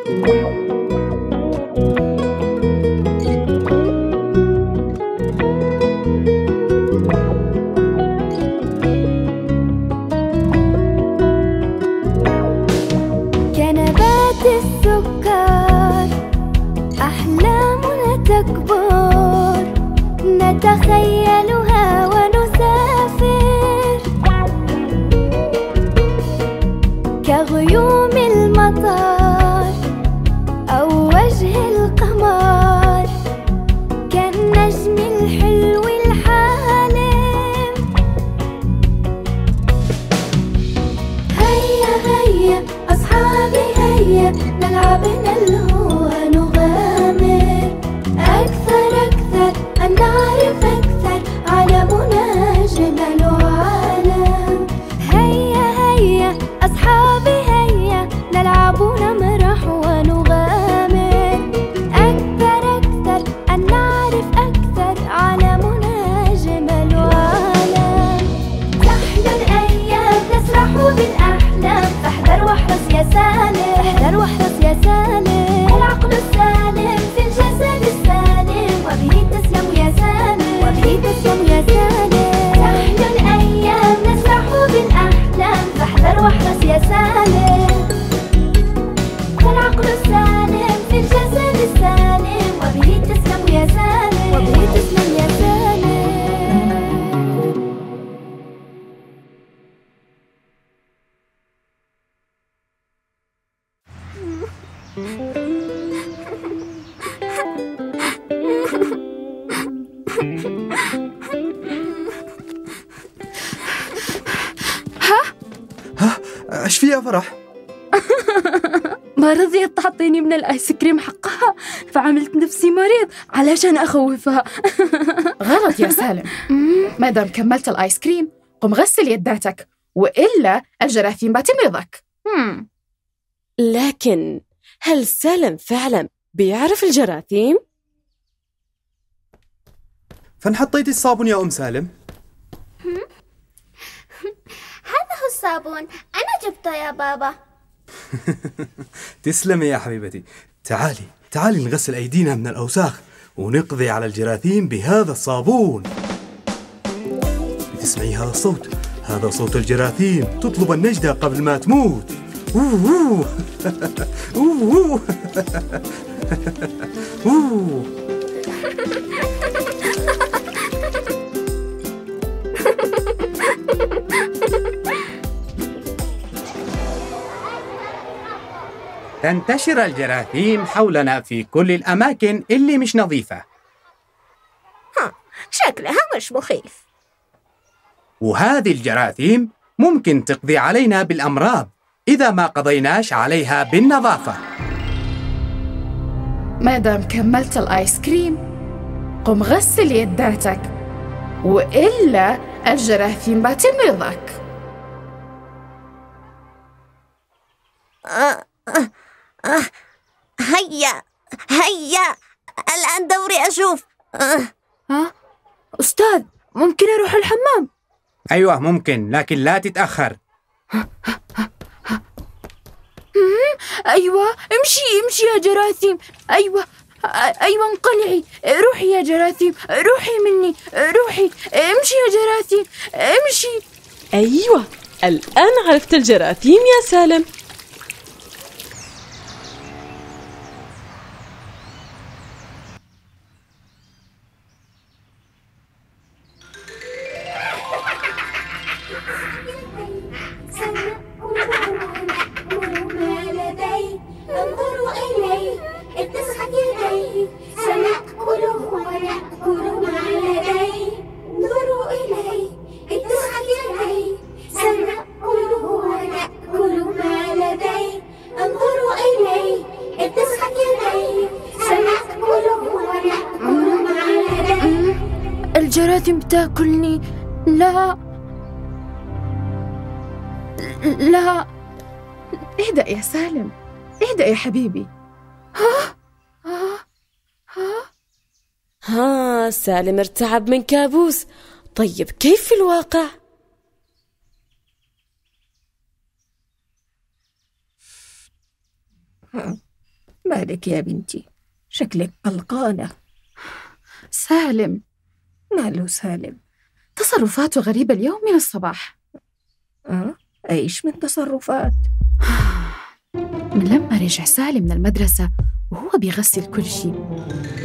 كنبات السكر أحلامنا تكبر، نتخيلها ونسافر كغيوم المطر أو وجه القمر، كالنجم الحلو الحالم. هيا هيا أصحابي هيا نلعب نلهو ونغامر، أكثر أكثر أن نعرف أكثر، عالمنا جمال عالم. هيا هيا أصحابي هيا نلعب ونمرح ونغامر، أكثر أكثر أن نعرف أكثر، عالمنا جمال عالم. تحلو الأيام نسرح بالأحلام، فاحذر واحرص يا سالم، احذر واحرص يا سالم. العقل السالم في الجسد السالم، وبه تسلم يا سالم، وبه تسلم يا سالم. تحلو الأيام نسرح بالأحلام، فاحذر واحرص يا سالم. العقل السالم في الجسد السالم، وبه تسلم يا سالم، وبه تسلم يا سالم. ايش في يا فرح؟ ما رضيت تعطيني من الآيس كريم حقها، فعملت نفسي مريض علشان أخوفها. غلط يا سالم. ما دام كملت الآيس كريم قم غسل يداتك، وإلا الجراثيم بتمرضك. لكن هل سالم فعلا بيعرف الجراثيم؟ فين حطيتي الصابون يا أم سالم؟ هذا هو الصابون، أنا جبته يا بابا. تسلمي يا حبيبتي. تعالي نغسل أيدينا من الأوساخ ونقضي على الجراثيم بهذا الصابون. بتسمعي هذا الصوت؟ هذا صوت الجراثيم تطلب النجدة قبل ما تموت. أوه. أوه. أوه. تنتشر الجراثيم حولنا في كل الأماكن اللي مش نظيفة. شكلها مش مخيف. وهذه الجراثيم ممكن تقضي علينا بالأمراض إذا ما قضيناش عليها بالنظافة. ما دام كملت الآيس كريم قم غسل يداتك، وإلا الجراثيم بتمرضك. هيا الآن دوري أشوف. أستاذ، ممكن أروح الحمام؟ أيوة ممكن، لكن لا تتأخر. أيوة، امشي يا جراثيم. أيوة انقلعي، روحي يا جراثيم، روحي مني، روحي. امشي يا جراثيم، امشي. أيوة، الآن عرفت الجراثيم يا سالم. الجراثيم بتاكلني. لا. اهدأ يا سالم، اهدأ يا حبيبي. سالم ارتعب من كابوس. طيب كيف في الواقع؟ مالك يا بنتي؟ شكلك قلقانة. سالم. ماله سالم؟ تصرفاته غريبة اليوم من الصباح. إيش من تصرفات؟ من لما رجع سالم من المدرسة وهو بيغسل كل شيء،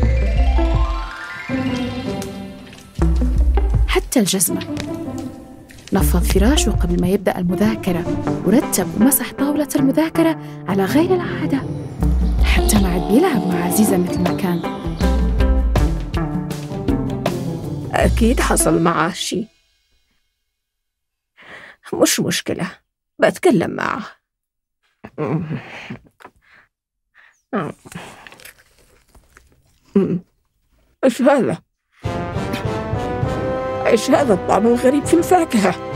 حتى الجزمة. نفض فراشه قبل ما يبدأ المذاكرة، ورتب ومسح طاولة المذاكرة على غير العادة، حتى ما عاد بيلعب مع عزيزة مثل ما كان. أكيد حصل معه شيء. مش مشكلة، بتكلم معه. إيش هذا؟ إيش هذا الطعم الغريب في الفاكهة؟